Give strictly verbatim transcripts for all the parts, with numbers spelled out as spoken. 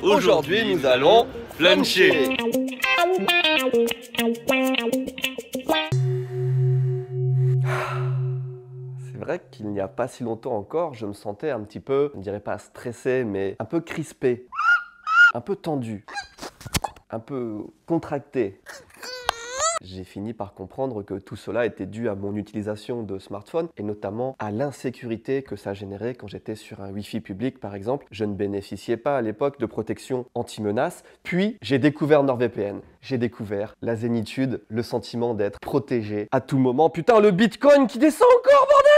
Aujourd'hui, nous allons fluncher. C'est vrai qu'il n'y a pas si longtemps encore, je me sentais un petit peu, je ne dirais pas stressé, mais un peu crispé, un peu tendu, un peu contracté. J'ai fini par comprendre que tout cela était dû à mon utilisation de smartphone et notamment à l'insécurité que ça générait quand j'étais sur un Wi-Fi public par exemple. Je ne bénéficiais pas à l'époque de protection anti-menace. Puis j'ai découvert NordVPN. J'ai découvert la zénitude, le sentiment d'être protégé à tout moment. Putain, le Bitcoin qui descend encore, bordel!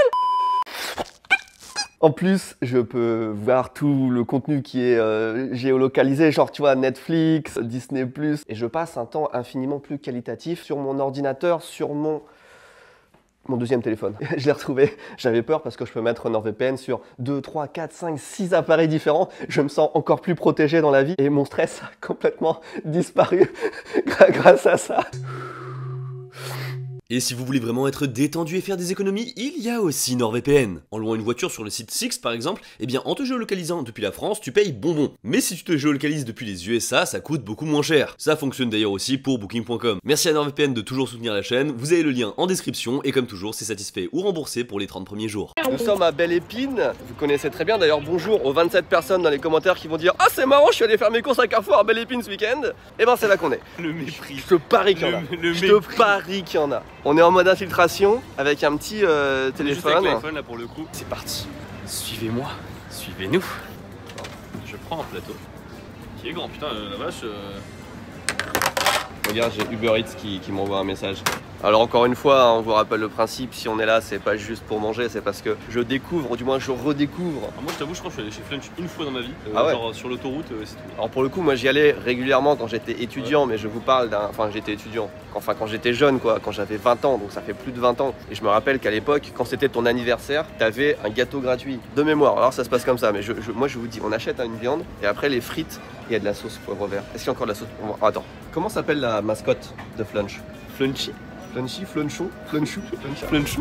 En plus, je peux voir tout le contenu qui est euh, géolocalisé, genre tu vois Netflix, Disney plus, et je passe un temps infiniment plus qualitatif sur mon ordinateur, sur mon, mon deuxième téléphone. Je l'ai retrouvé, j'avais peur parce que je peux mettre NordVPN sur deux, trois, quatre, cinq, six appareils différents. Je me sens encore plus protégé dans la vie et mon stress a complètement disparu grâce à ça. Et si vous voulez vraiment être détendu et faire des économies, il y a aussi NordVPN. En louant une voiture sur le site Sixt par exemple, eh bien en te géolocalisant depuis la France, tu payes bonbon. Mais si tu te géolocalises depuis les U S A, ça coûte beaucoup moins cher. Ça fonctionne d'ailleurs aussi pour Booking point com. Merci à NordVPN de toujours soutenir la chaîne, vous avez le lien en description et comme toujours c'est satisfait ou remboursé pour les trente premiers jours. Nous sommes à Belle Épine, vous connaissez très bien d'ailleurs, bonjour aux vingt-sept personnes dans les commentaires qui vont dire « Ah c'est marrant, je suis allé faire mes courses à Carrefour à Belle Épine ce week-end » Et ben c'est là qu'on est. Le mépris. Je te parie qu'il y en a. Le, le je te parie qu'il y en a. On est en mode infiltration avec un petit euh, téléphone. Juste avec l'iPhone là pour le coup. C'est parti. Suivez-moi, suivez-nous. Je prends un plateau qui est grand, putain euh, la vache. Euh... Regarde, j'ai Uber Eats qui, qui m'envoie un message. Alors encore une fois, on vous rappelle le principe, si on est là, c'est pas juste pour manger, c'est parce que je découvre, ou du moins je redécouvre. Alors moi je t'avoue, je crois que je suis allé chez Flunch une fois dans ma vie. Euh, ah ouais. Genre sur l'autoroute, euh, c'est tout. Alors pour le coup, moi j'y allais régulièrement quand j'étais étudiant, ouais. Mais je vous parle d'un... Enfin j'étais étudiant, enfin quand j'étais jeune quoi, quand j'avais vingt ans, donc ça fait plus de vingt ans. Et je me rappelle qu'à l'époque, quand c'était ton anniversaire, t'avais un gâteau gratuit. De mémoire, alors ça se passe comme ça, mais je, je, moi je vous dis, on achète une viande, et après les frites, il y a de la sauce poivre vert. Est-ce qu'il y a encore de la sauce poivre vert? Attends, comment s'appelle la mascotte de Flunch? Flunchy. Flunchy, Flunchou, Flunchou, Flunchou.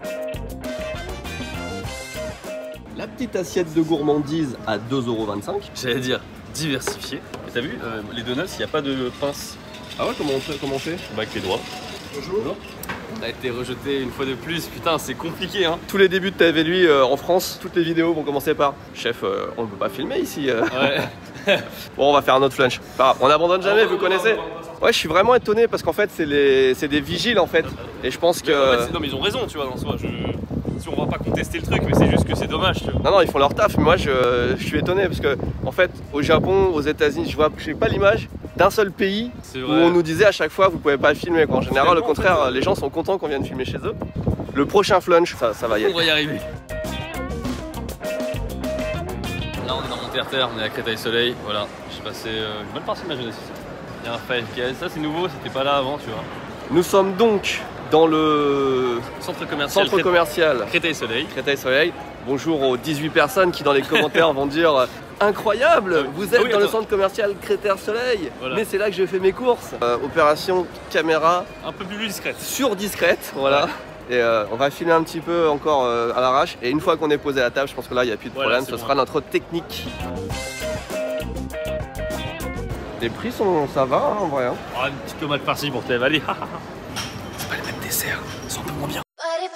La petite assiette de gourmandise à deux euros vingt-cinq. J'allais dire diversifié. Et t'as vu, euh, les donuts, il n'y a pas de pince. Ah ouais, comment on fait, comment on fait? Bah avec les doigts. Bonjour. On a été rejeté une fois de plus, putain c'est compliqué hein. Tous les débuts de T V Lui euh, en France, toutes les vidéos vont commencer par Chef, euh, on ne peut pas filmer ici. Euh. Ouais. Bon, on va faire un autre flunch. Pas grave, on n'abandonne jamais, vous connaissez. Ouais, je suis vraiment étonné parce qu'en fait, c'est les... des vigiles en fait. Et je pense que. En fait, non, mais ils ont raison, tu vois, dans soi. Je... Si on va pas contester le truc, mais c'est juste que c'est dommage, tu vois. Non, non, ils font leur taf. Mais moi, je, je suis étonné parce que, en fait, au Japon, aux États-Unis, je vois, je sais pas l'image d'un seul pays où on nous disait à chaque fois, vous pouvez pas filmer. Quoi. En général, au contraire, fait, les gens sont contents qu'on vienne filmer chez eux. Le prochain flunch, ça, ça va y aller. On va y arriver. Là, on est dans Monterre-Terre, on est à Créteil-Soleil. Voilà, j'ai passé euh, une bonne partie de ma jeunesse ici. Il y a un five K, ça c'est nouveau, c'était pas là avant, tu vois. Nous sommes donc dans le centre commercial, centre commercial Créteil-Soleil. Créteil-Soleil. Bonjour aux dix-huit personnes qui dans les commentaires vont dire incroyable, vous êtes ah oui, dans attends. le centre commercial Créteil-Soleil, voilà. Mais c'est là que je fais mes courses. Euh, opération caméra un peu plus discrète. Surdiscrète, voilà. Ouais. Et euh, on va filer un petit peu encore euh, à l'arrache. Et une fois qu'on est posé à la table, je pense que là il n'y a plus de voilà, problème, ce bon. sera notre technique. Les prix sont, ça va hein, en vrai. Hein. Oh, une petite tomate par-ci pour t'avaler. C'est pas le même dessert, c'est un peu moins bien.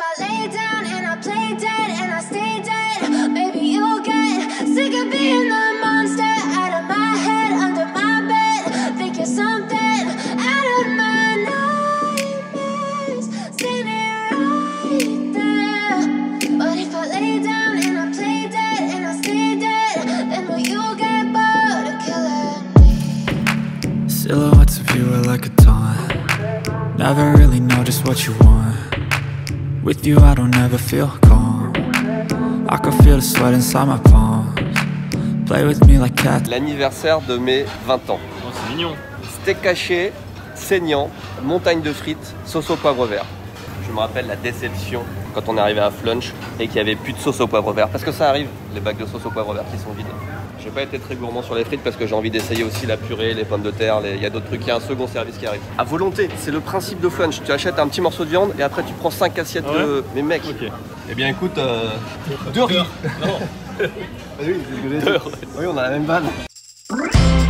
Silhouettes of you are like a taunt. Never really know just what you want. With you I don't ever feel calm. I can feel the sweat inside my palms. Play with me like cats. L'anniversaire de mes vingt ans. Oh, c'est mignon. Steak haché, saignant, montagne de frites, sauce au poivre vert. Je me rappelle la déception quand on est arrivé à Flunch et qu'il n'y avait plus de sauce au poivre vert. Parce que ça arrive, les bacs de sauce au poivre vert qui sont vides. J'ai pas été très gourmand sur les frites parce que j'ai envie d'essayer aussi la purée, les pommes de terre, les... il y a d'autres trucs, il y a un second service qui arrive. À volonté, c'est le principe de Flunch. Tu achètes un petit morceau de viande et après tu prends cinq assiettes ah ouais de... Mais mec, okay. Eh bien écoute, euh... deux riz. Non. Ah oui, c'est ce que j'ai dit. Oui, on a la même vanne.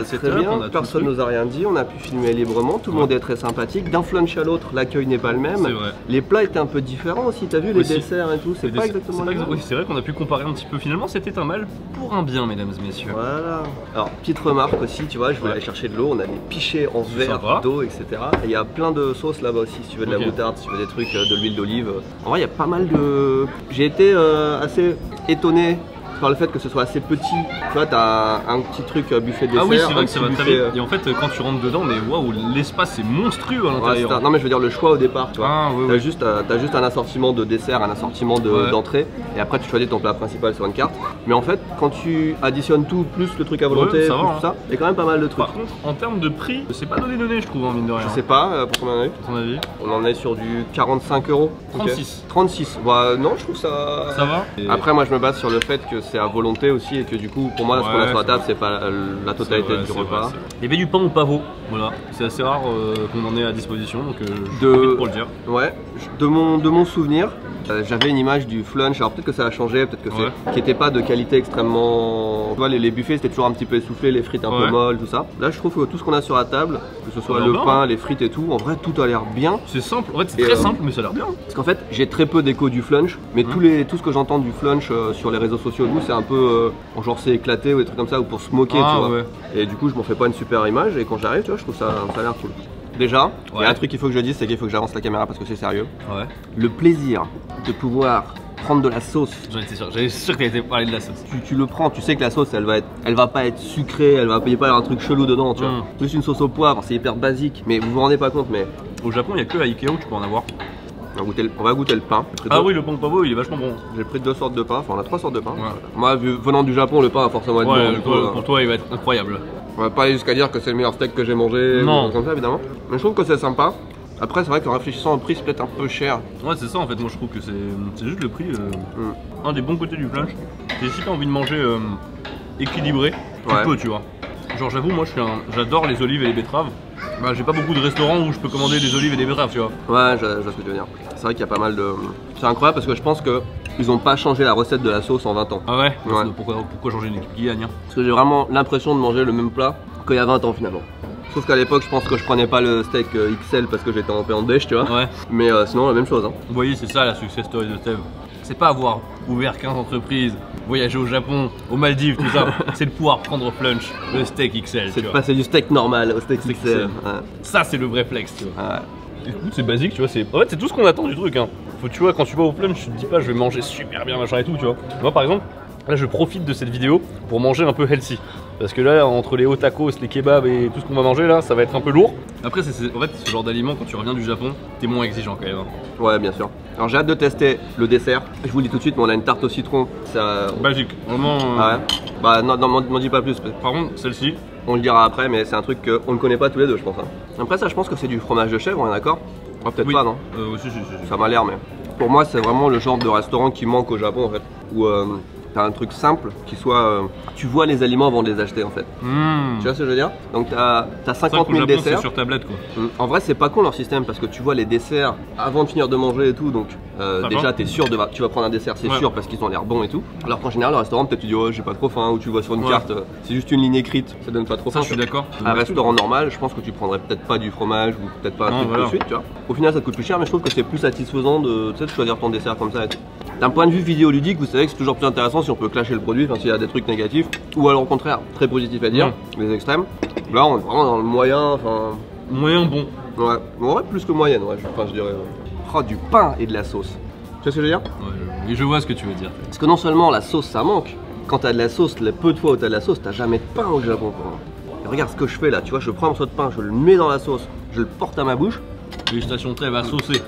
setup, très bien, on a tout personne le nous a rien dit, on a pu filmer librement, tout le Ouais. monde est très sympathique. D'un flunch à l'autre, l'accueil n'est pas le même. C'est vrai. Les plats étaient un peu différents aussi, t'as vu les Aussi. desserts et tout, c'est Les pas desserts- exactement c'est pas le exa- même. oui, c'est vrai qu'on a pu comparer un petit peu. Finalement, c'était un mal pour un bien, mesdames et messieurs. Voilà. Alors, petite remarque aussi, tu vois, je voulais Ouais. aller chercher de l'eau, on a des pichets en C'est verre sympa. d'eau, et cetera. Et il y a plein de sauces là-bas aussi, si tu veux de la Ok. moutarde, si tu veux des trucs, euh, de l'huile d'olive. En vrai, il y a pas mal de. J'ai été euh, assez étonné par le fait que ce soit assez petit. Tu vois, t'as un, un petit truc euh, buffet dessert. Ah oui, c'est un vrai que ça petit va très buffet, vite. euh, Et en fait, quand tu rentres dedans, mais waouh, l'espace est monstrueux à ouais, l'intérieur. c'est un- non mais je veux dire le choix au départ, tu vois. Ah, ouais, T'as ouais. juste, euh, t'as juste un assortiment de dessert, un assortiment de- Ouais. d'entrée, et après tu choisis ton plat principal sur une carte. Mais en fait, quand tu additionnes tout, plus le truc à volonté, Ouais, ça plus va, tout ça, il y a quand même pas mal de trucs. Par contre, en termes de prix, c'est pas donné donné, je trouve, hein, mine de rien. Je sais pas, euh, pour combien on en a eu À ton avis On en est sur du quarante-cinq euros. Ok. trente-six. trente-six. Bah non, je trouve ça. Ça va Et- Après, moi je me base sur le fait que c'est à volonté aussi et que du coup, pour moi, ce qu'on a Ouais, sur la c'est table, vrai. c'est pas la, la C'est totalité vrai, du c'est repas. vrai, c'est vrai. Il y avait du pain au pavot, voilà. C'est assez rare euh, qu'on en ait à disposition, donc euh, je De- profite pour le dire. Ouais, de mon, de mon souvenir, euh, j'avais une image du flunch, alors peut-être que ça a changé, peut-être que Ouais. c'est qui était pas de qualité extrêmement. Tu vois, les, les buffets c'était toujours un petit peu essoufflé, les frites un Ouais. peu molles, tout ça. Là, je trouve que tout ce qu'on a sur la table, que ce soit Ça a le l'air pain, bien. les frites et tout, en vrai, tout a l'air bien. C'est simple, en fait c'est Et, très euh, simple, mais ça a l'air bien. Parce qu'en fait, j'ai très peu d'écho du flunch, mais Mhm. tous les, tout ce que j'entends du flunch euh, sur les réseaux sociaux, nous, c'est un peu euh, genre c'est éclaté ou des trucs comme ça, ou pour se moquer, Ah, tu vois. ouais. Et du coup, je m'en fais pas une super image, et quand j'arrive, tu vois, je trouve ça, ça a l'air cool. Déjà, il y Ouais. a un truc qu'il faut que je dise, c'est qu'il faut que j'avance la caméra parce que c'est sérieux. Ouais, Le plaisir de pouvoir prendre de la sauce. j'en étais sûr, j'étais sûr que t'allais parler de la sauce. Tu, tu le prends, tu sais que la sauce elle va être, elle va pas être sucrée, elle va il y a pas un truc chelou dedans, tu vois. Mm. Plus une sauce au poivre, c'est hyper basique, mais vous vous rendez pas compte, mais Au Japon, il y a que à Ikea où tu peux en avoir. on va goûter le, on va goûter le pain. J'ai pris Ah deux- oui, le pain au pavot, il est vachement bon. J'ai pris deux sortes de pain, enfin on a trois sortes de pain. Ouais. Moi, vu- venant du Japon, le pain a forcément être bon. Ouais, du coup, toi- euh, pour toi, il va être incroyable. on va pas aller jusqu'à dire que c'est le meilleur steak que j'ai mangé, Non. ou des trucs comme ça évidemment. Mais je trouve que c'est sympa. Après, c'est vrai qu'en réfléchissant au prix, c'est peut-être un peu cher. Ouais, c'est ça en fait, moi je trouve que c'est c'est juste le prix. euh, Mm. Un des bons côtés du flunch. C'est si t'as envie de manger euh, équilibré, tu Ouais. peux, tu vois. Genre, j'avoue, moi je suis un- j'adore les olives et les betteraves. Bah, j'ai pas beaucoup de restaurants où je peux commander des olives et des betteraves, tu vois. Ouais, je, je vois ce que tu veux dire. C'est vrai qu'il y a pas mal de. C'est incroyable parce que je pense que ils ont pas changé la recette de la sauce en vingt ans. Ah ouais, Ouais. Pourquoi, pourquoi changer une équipe qui gagne hein Parce que j'ai vraiment l'impression de manger le même plat qu'il y a vingt ans finalement. Sauf qu'à l'époque, je pense que je prenais pas le steak euh, X L parce que j'étais en P en déj, tu vois. Ouais. Mais euh, sinon, la même chose. Hein. Vous voyez, c'est ça la success story de Steve. C'est pas avoir ouvert quinze entreprises, voyager au Japon, aux Maldives, tout ça. C'est de pouvoir prendre flunch, le steak X L, C'est tu de vois. passer du steak normal au steak Steak X L. X L. Ouais. Ça, c'est le vrai flex, tu vois. Ouais. Écoute, c'est basique, tu vois. C'est... En fait, c'est tout ce qu'on attend du truc. Hein. Faut, tu vois, quand tu vas au flunch, tu te dis pas je vais manger super bien, machin et tout, tu vois. Moi, par exemple, là, je profite de cette vidéo pour manger un peu healthy. Parce que là, entre les hauts tacos, les kebabs et tout ce qu'on va manger, là, ça va être un peu lourd. Après, c'est, c'est- en fait, ce genre d'aliment, quand tu reviens du Japon, t'es moins exigeant quand même. hein. Ouais, bien sûr. Alors j'ai hâte de tester le dessert. Je vous le dis tout de suite, mais on a une tarte au citron. Ça... Basique, vraiment. euh, Ah ouais. Bah non, non, m'en m'en dis pas plus. Par contre, celle-ci, On le dira après, mais c'est un truc qu'on ne connaît pas tous les deux, je pense. hein. Après ça, je pense que c'est du fromage de chèvre, on est d'accord? Ouais, peut-être oui. pas, non? Euh, oui, si, si, si, si. Ça m'a l'air, mais pour moi, c'est vraiment le genre de restaurant qui manque au Japon, en fait. Où euh, t'as un truc simple qui soit. euh, tu vois les aliments avant de les acheter, en fait. Mmh. Tu vois ce que je veux dire? Donc t'as as C'est vrai cinquante qu'au mille Japon, c'est desserts. sur tablette, quoi. Mm. En vrai, c'est pas con leur système parce que tu vois les desserts avant de finir de manger et tout, donc euh, Ça déjà va. t'es sûr de tu vas prendre un dessert, c'est Ouais. sûr parce qu'ils ont l'air bons et tout. Alors qu'en général, le restaurant, peut-être tu dis oh j'ai pas trop faim ou tu vois sur une Ouais. carte, euh, c'est juste une ligne écrite, ça donne pas trop Ça, faim. je suis d'accord. Un restaurant normal, je pense que tu prendrais peut-être pas du fromage ou peut-être pas un Non, truc voilà. de suite, tu vois. Au final, ça te coûte plus cher, mais je trouve que c'est plus satisfaisant de, tu sais, de choisir ton dessert comme ça et tout. D'un point de vue vidéoludique, vous savez que c'est toujours plus intéressant si on peut clasher le produit, enfin s'il y a des trucs négatifs, ou alors au contraire très positif à dire, les extrêmes. Là, on est vraiment dans le moyen, enfin. Moyen bon. Ouais, en vrai, plus que moyenne, ouais, je, enfin, je dirais. Oh, du pain et de la sauce. Tu vois ce que je veux dire? Ouais, je... Et je vois ce que tu veux dire. Parce que non seulement la sauce ça manque, quand t'as de la sauce, les peu de fois où t'as de la sauce, t'as jamais de pain au Japon. Quoi. Et regarde ce que je fais là, tu vois, je prends un morceau de pain, je le mets dans la sauce, je le porte à ma bouche. Dégustation Steve à saucer.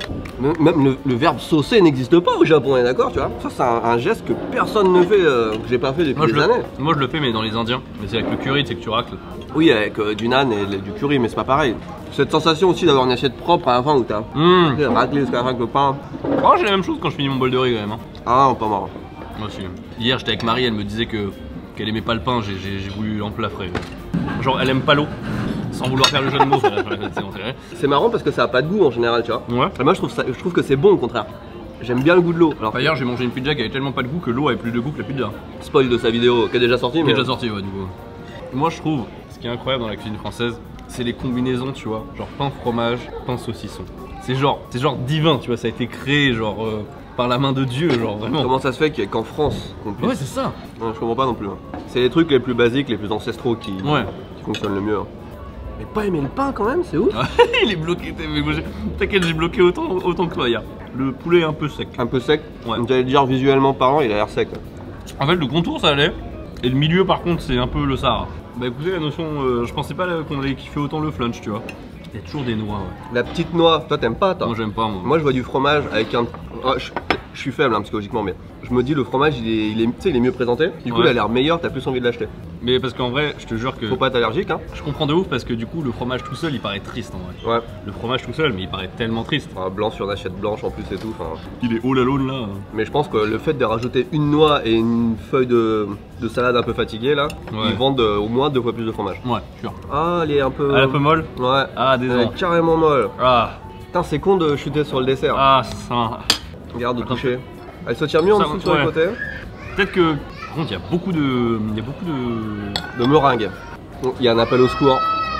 Même le, le verbe saucer n'existe pas au Japon, on est d'accord, tu vois? Ça, c'est un, un geste que personne ne fait, euh, que j'ai pas fait depuis Moi je, des le... années. Moi je le fais mais dans les Indiens. Mais c'est avec le curry, c'est que tu racles. Oui, avec euh, du naan et le- du curry, mais c'est pas pareil. Cette sensation aussi d'avoir une assiette propre à la fin où t'as Mmh. raclé jusqu'à la fin avec le pain. Oh, j'ai la même chose quand je finis mon bol de riz quand même. Hein. Ah, pas marrant. Moi aussi. Hier j'étais avec Marie, elle me disait que qu'elle aimait pas le pain, j'ai, j'ai, j'ai voulu emplâtrer. Genre elle aime pas l'eau. Sans vouloir faire le jeu de mots, voilà, voilà, c'est enterré. C'est marrant parce que ça a pas de goût en général, tu vois. Ouais. Et moi, je trouve, ça, je trouve que c'est bon au contraire. J'aime bien le goût de l'eau. Alors, Enfin, hier j'ai mangé une pizza qui avait tellement pas de goût que l'eau avait plus de goût que la pizza. spoil de sa vidéo qui est déjà sortie, Qui mais. est déjà sorti, ouais, du coup. Moi je trouve, ce qui est incroyable dans la cuisine française, c'est les combinaisons, tu vois. Genre pain fromage, pain saucisson. C'est genre, c'est genre divin, tu vois. Ça a été créé genre euh, par la main de Dieu, genre vraiment. Comment ça se fait qu'en France qu'on puisse... Ouais, c'est ça. Non, je comprends pas non plus. Hein. C'est les trucs les plus basiques, les plus ancestraux qui, Ouais. qui fonctionnent le mieux. Hein. Mais pas aimer le pain quand même, c'est ouf. Il est bloqué, t'inquiète, j'ai bloqué autant, autant que toi hier. Le poulet est un peu sec. Un peu sec. Ouais. J'allais dire visuellement parlant, il a l'air sec. En fait, le contour ça allait, et le milieu par contre, c'est un peu le Sahara. Bah écoutez, la notion, euh, je pensais pas qu'on allait kiffer autant le flunch, tu vois. Il y a toujours des noix, ouais. La petite noix, toi t'aimes pas, toi? Moi j'aime pas, moi. Moi je vois du fromage avec un. Oh, je... je suis faible hein, psychologiquement, mais je me dis le fromage il est, il est, tu sais, il est mieux présenté. Du coup, Ouais. il a l'air meilleur, t'as plus envie de l'acheter. Mais parce qu'en vrai, je te jure que. Faut pas être allergique, hein. Je comprends de ouf parce que du coup, le fromage tout seul, il paraît triste en vrai. Ouais. Le fromage tout seul, mais il paraît tellement triste. Enfin, blanc sur une assiette blanche en plus et tout. Enfin. Il est all alone là. Mais je pense que le fait de rajouter une noix et une feuille de, de salade un peu fatiguée là, Ouais. ils vendent euh, au moins deux fois plus de fromage. Ouais, sûr. Ah, elle est un peu. Ah, un peu molle. Ouais. Ah, Elle désolé. est carrément molle. Ah, Putain, c'est con de chuter sur le dessert. ah, ça. Regarde de Attends. toucher. Elle se tire mieux en Ça, dessous sur ouais. les côtés. Peut-être que. Par contre, il y a beaucoup de. Il y a beaucoup de. De meringue. Il y a un appel au secours.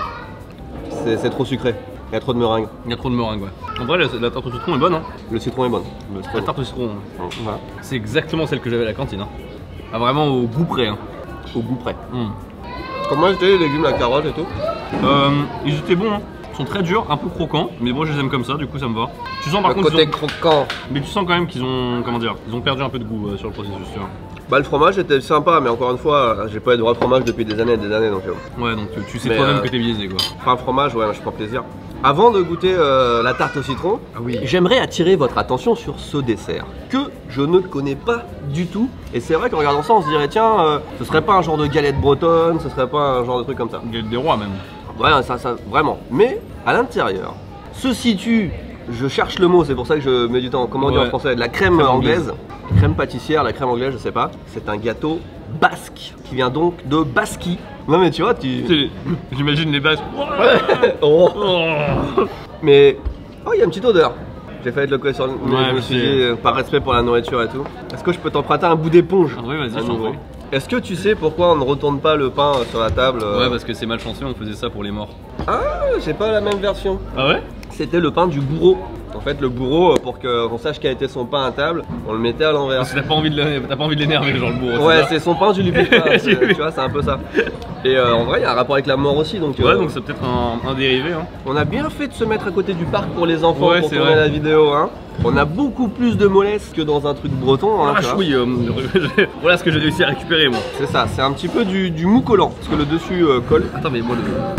C'est c'est trop sucré. Il y a trop de meringue. Il y a trop de meringue, ouais. En vrai, la, la tarte au citron est bonne, hein. Le citron est bon. Le La citron. tarte au citron, Voilà. c'est exactement celle que j'avais à la cantine, hein. Ah, vraiment au goût près, hein. Au goût près. Mm. Comment étaient les légumes, la carotte et tout? Euh, ils étaient bons, hein. Ils sont très durs, un peu croquants, mais moi je les aime comme ça, du coup ça me va. Tu sens par Le contre, côté qu'ils ont- croquant. mais tu sens quand même qu'ils ont, comment dire, ils ont perdu un peu de goût euh, sur le processus, tu vois. Bah le fromage était sympa, mais encore une fois, j'ai pas eu de vrai fromage depuis des années et des années, donc euh, Ouais, donc tu- tu sais Mais, toi-même euh, que t'es biaisé, quoi. pas un fromage, ouais, je prends plaisir. Avant de goûter euh, la tarte au citron, Ah oui. j'aimerais attirer votre attention sur ce dessert que je ne connais pas du tout. Et c'est vrai qu'en regardant ça, on se dirait tiens, euh, ce serait pas un genre de galette bretonne, ce serait pas un genre de truc comme ça. Galette des rois même. Ouais, ça, ça, vraiment. Mais à l'intérieur se situe, je cherche le mot, c'est pour ça que je mets du temps. Comment on dit en Ouais. français? De la crème, Crème anglaise. Crème pâtissière, la crème anglaise, je sais pas. C'est un gâteau basque qui vient donc de Basquie. Non mais tu vois, tu. C'est- J'imagine les bases. Oh. Oh. Mais oh, il y a une petite odeur. J'ai failli te le coller sur le. mais Ouais, je me mais suis c'est- dit, euh, par respect pour la nourriture et tout. Est-ce que je peux t'emprunter un bout d'éponge? Ah oui, vas-y, à je t'en nouveau prie. Est-ce que tu sais pourquoi on ne retourne pas le pain sur la table? euh Ouais, parce que c'est malchanceux, on faisait ça pour les morts. Ah, j'ai pas la même version. Ah ouais? C'était le pain du bourreau. En fait, le bourreau, euh, pour qu'on sache quel était son pain à table, on le mettait à l'envers. Parce que t'as pas envie de le- t'as pas envie de l'énerver, genre le bourreau. Ouais, ça c'est son pain, tu lui piques pas. c'est- Tu vois, c'est un peu ça. Et euh, en vrai, il y a un rapport avec la mort aussi. Donc, Ouais, euh, donc c'est peut-être un, un dérivé, hein. on a bien fait de se mettre à côté du parc pour les enfants Ouais, pour c'est tourner vrai. la vidéo. Hein. On a beaucoup plus de mollesse que dans un truc breton. Hein, Ah, tu vois. oui, euh, voilà ce que j'ai réussi à récupérer, moi. C'est ça, c'est un petit peu du, du mou collant. Parce que le dessus euh, colle. Attends, mais moi, le.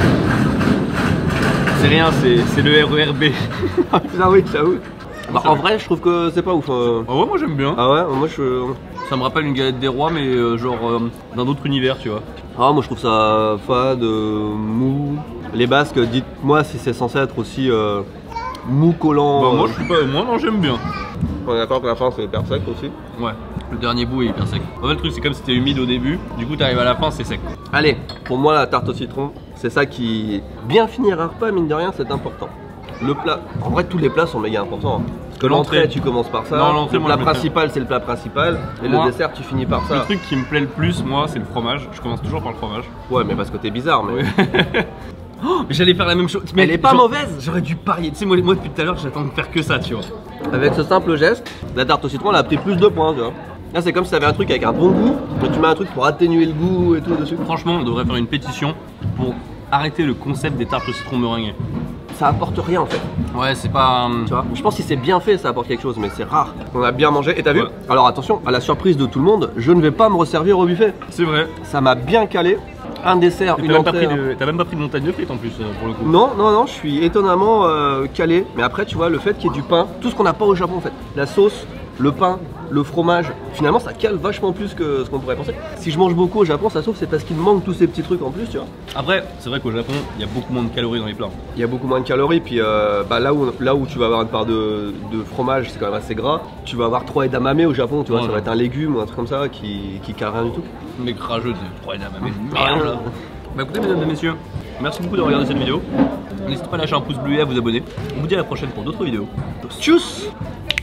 C'est rien, c'est c'est le R E R B. Ah oui, j'avoue. Bah, en vrai, je trouve que c'est pas ouf. euh. Ah ouais, moi j'aime bien. Ah ouais, moi je. Ça me rappelle une galette des rois, mais euh, genre euh, d'un autre univers, tu vois. Ah, moi je trouve ça fade, euh, mou. Les Basques, dites-moi si c'est censé être aussi euh, mou collant. Bah, moi euh. je suis pas. Moi non, j'aime bien. On est d'accord que la fin c'est hyper sec aussi. Ouais, le dernier bout est hyper sec. En fait, le truc, c'est comme si c'était humide au début, du coup, t'arrives à la fin, c'est sec. Allez, pour moi la tarte au citron, c'est ça qui. Bien finir un repas, mine de rien, c'est important. Le plat, en vrai, tous les plats sont méga importants. hein. Parce que l'entrée, L'entrée. tu commences par ça. Non, l'entrée, le moi, plat je mettrais- principal, c'est le plat principal. Et Moi, le dessert, tu finis par Le ça. truc qui me plaît le plus, moi, c'est le fromage. Je commence toujours par le fromage. Ouais, mais parce que t'es bizarre, mais. Oh, mais j'allais faire la même chose. Mais Elle est pas genre- mauvaise. J'aurais dû parier. Tu sais, moi, moi depuis tout à l'heure, j'attends de faire que ça, tu vois. Avec ce simple geste, la tarte au citron, elle a pris plus de points, tu vois. Là, c'est comme si t'avais un truc avec un bon goût, mais tu mets un truc pour atténuer le goût et tout dessus. Franchement, on devrait faire une pétition pour arrêter le concept des tartes au citron meringuées. Ça apporte rien en fait, Ouais, c'est pas. tu vois. Je pense que si c'est bien fait, ça apporte quelque chose, mais c'est rare. On a bien mangé, et t'as vu? Ouais. Alors attention, à la surprise de tout le monde, je ne vais pas me resservir au buffet. C'est vrai. Ça m'a bien calé. Un dessert, Et une T'as même, pas entrée. pris un- de... t'as même pas pris de montagne de frites en plus, euh, pour le coup. Non, non, non, je suis étonnamment euh, calé. Mais après, tu vois, le fait qu'il y ait du pain, tout ce qu'on n'a pas au Japon en fait. La sauce, le pain, le fromage, finalement ça cale vachement plus que ce qu'on pourrait penser. Si je mange beaucoup au Japon, ça se trouve c'est parce qu'il me manque tous ces petits trucs en plus, tu vois. Après, c'est vrai qu'au Japon, il y a beaucoup moins de calories dans les plats. Il y a beaucoup moins de calories, puis euh, bah, là, où, là où tu vas avoir une part de, de fromage, c'est quand même assez gras. Tu vas avoir trois edamame au Japon, tu vois, Ouais, ça va ouais. être un légume ou un truc comme ça qui, qui cale rien du tout. Mais crageux, des trois énormes. Merde là. Bah écoutez, mesdames et messieurs, merci beaucoup de regarder cette vidéo. N'hésitez pas à lâcher un pouce bleu et à vous abonner. On vous dit à la prochaine pour d'autres vidéos. Tchuss!